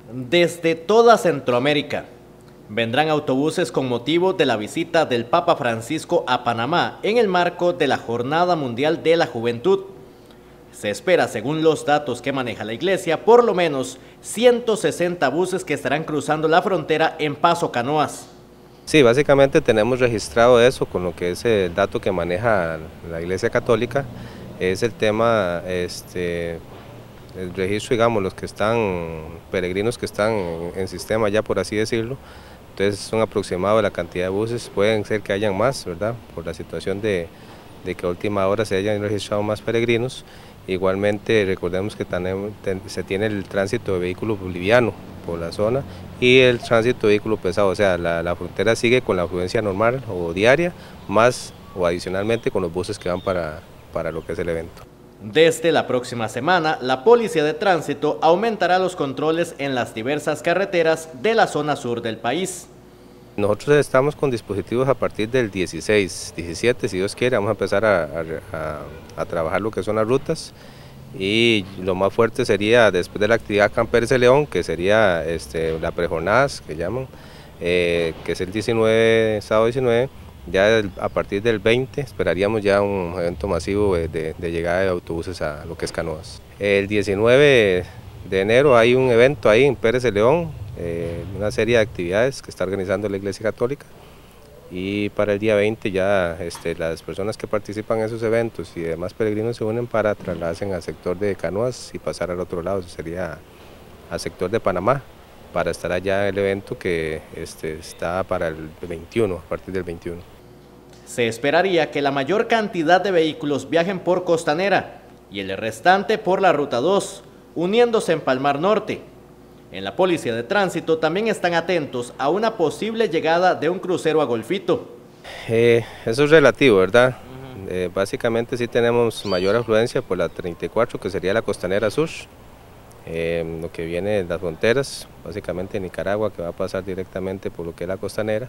Desde toda Centroamérica vendrán autobuses con motivo de la visita del Papa Francisco a Panamá en el marco de la Jornada Mundial de la Juventud. Se espera, según los datos que maneja la Iglesia, por lo menos 160 buses que estarán cruzando la frontera en Paso Canoas. Sí, básicamente tenemos registrado eso con lo que es el dato que maneja la Iglesia Católica, es el tema, el registro, digamos, los que están, peregrinos que están en sistema ya, por así decirlo. Entonces son aproximados la cantidad de buses, pueden ser que hayan más, ¿verdad? Por la situación de que a última hora se hayan registrado más peregrinos. Igualmente recordemos que se tiene el tránsito de vehículos liviano por la zona y el tránsito de vehículo pesado, o sea, la frontera sigue con la afluencia normal o diaria, más o adicionalmente con los buses que van para lo que es el evento. Desde la próxima semana, la Policía de Tránsito aumentará los controles en las diversas carreteras de la zona sur del país. Nosotros estamos con dispositivos a partir del 16, 17, si Dios quiere, vamos a empezar a trabajar lo que son las rutas y lo más fuerte sería después de la actividad Camperes de León, que sería la prejornadas que llaman, que es el 19, sábado 19, ya a partir del 20 esperaríamos ya un evento masivo de llegada de autobuses a lo que es Canoas. El 19 de enero hay un evento ahí en Pérez de León, una serie de actividades que está organizando la Iglesia Católica y para el día 20 ya las personas que participan en esos eventos y demás peregrinos se unen para trasladarse al sector de Canoas y pasar al otro lado, sería al sector de Panamá, para estar allá el evento que está para el 21, a partir del 21. Se esperaría que la mayor cantidad de vehículos viajen por Costanera y el restante por la Ruta 2, uniéndose en Palmar Norte. En la Policía de Tránsito también están atentos a una posible llegada de un crucero a Golfito. Eso es relativo, ¿verdad? Básicamente sí tenemos mayor afluencia por la 34, que sería la Costanera Sur, lo que viene de las fronteras, básicamente Nicaragua, que va a pasar directamente por lo que es la Costanera,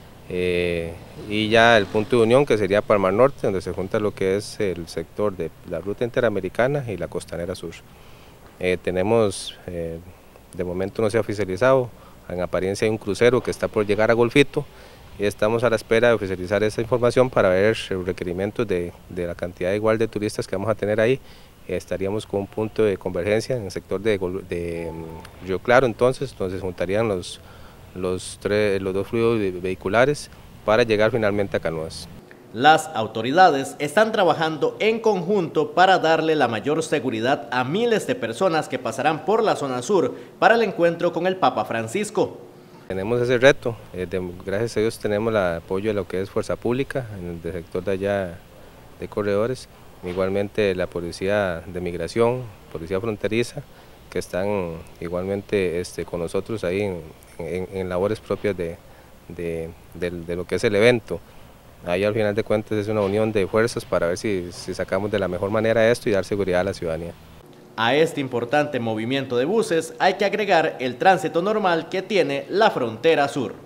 y ya el punto de unión, que sería Palmar Norte, donde se junta lo que es el sector de la Ruta Interamericana y la Costanera Sur. Tenemos, de momento no se ha oficializado, en apariencia hay un crucero que está por llegar a Golfito y estamos a la espera de oficializar esa información para ver los requerimientos de la cantidad igual de turistas que vamos a tener ahí. Estaríamos con un punto de convergencia en el sector de Río Claro, entonces juntarían los dos fluidos vehiculares para llegar finalmente a Canoas. Las autoridades están trabajando en conjunto para darle la mayor seguridad a miles de personas que pasarán por la zona sur para el encuentro con el Papa Francisco. Tenemos ese reto, gracias a Dios tenemos el apoyo de lo que es Fuerza Pública, en el sector de allá de Corredores, igualmente la Policía de Migración, Policía Fronteriza, que están igualmente con nosotros ahí en labores propias de lo que es el evento. Ahí al final de cuentas es una unión de fuerzas para ver si sacamos de la mejor manera esto y dar seguridad a la ciudadanía. A este importante movimiento de buses hay que agregar el tránsito normal que tiene la frontera sur.